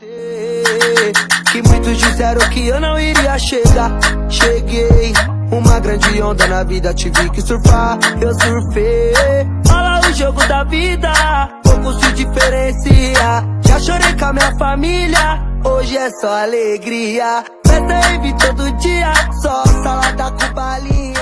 Que muitos disseram que eu não iria chegar. Cheguei, uma grande onda na vida, tive que surfar, eu surfei. Olha o jogo da vida, pouco se diferencia. Já chorei com a minha família, hoje é só alegria. Festa rave todo dia, só salada com balinha.